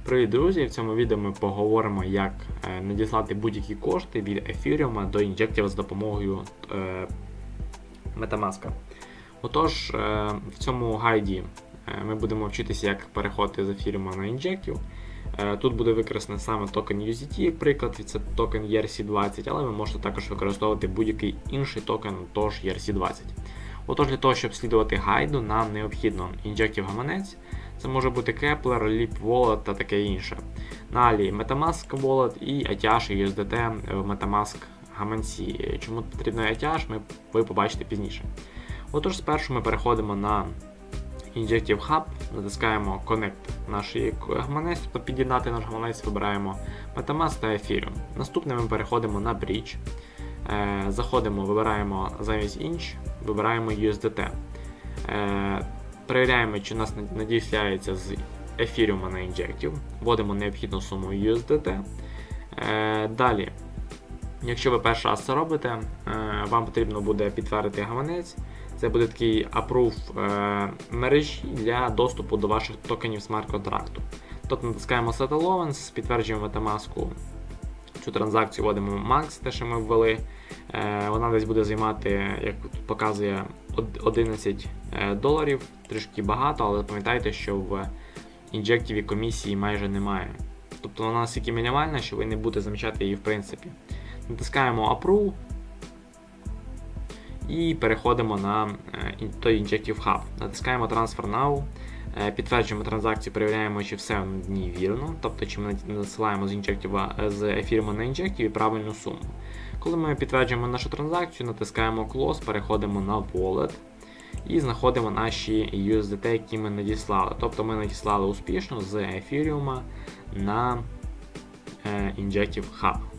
Привіт, друзі! В цьому відео ми поговоримо, як надіслати будь-які кошти від Ethereum до Injective з допомогою Metamask. Отож, в цьому гайді ми будемо вчитися, як переходити з Ethereum на Injective. Тут буде використаний саме токен USDT, як приклад, це токен ERC20, але ви можете також використовувати будь-який інший токен, тож ERC20. Отож, для того, щоб слідувати гайду, нам необхідно Injective гаманець. Це може бути Kepler, Leap Wallet та таке інше. Далі Metamask Wallet і Etyash і USDT в Metamask гаманці. Чому потрібно Etyash, ви побачите пізніше. Отож, спершу ми переходимо на Injective Hub, натискаємо Connect наш гаманець, тобто під'єднати наш гаманець, вибираємо Metamask та Ethereum. Наступне ми переходимо на Bridge, заходимо, вибираємо замість Inch, вибираємо USDT. Перевіряємо, чи у нас надіслається з Ethereum на Injective, вводимо необхідну суму USDT. Далі, якщо ви перший раз це робите, вам потрібно буде підтвердити гаманець. Це буде такий approve мережі для доступу до ваших токенів смарт-контракту. Тобто натискаємо Set Allowance, підтверджуємо Metamask цю транзакцію, вводимо Max, те, що ми ввели. Вона десь буде займати, як тут показує, $11, трішки багато, але пам'ятайте, що в Injective комісії майже немає. Тобто вона настільки мінімальна, що ви не будете замічати її в принципі. Натискаємо Approve і переходимо на той Injective Hub. Натискаємо Transfer Now, підтверджуємо транзакцію, перевіряємо, чи все в ній вірно, тобто чи ми надсилаємо з Ethereum на Injective правильну суму. Коли ми підтверджуємо нашу транзакцію, натискаємо Close, переходимо на Wallet і знаходимо наші USDT, які ми надіслали. Тобто ми надіслали успішно з Ethereum на Injective Hub.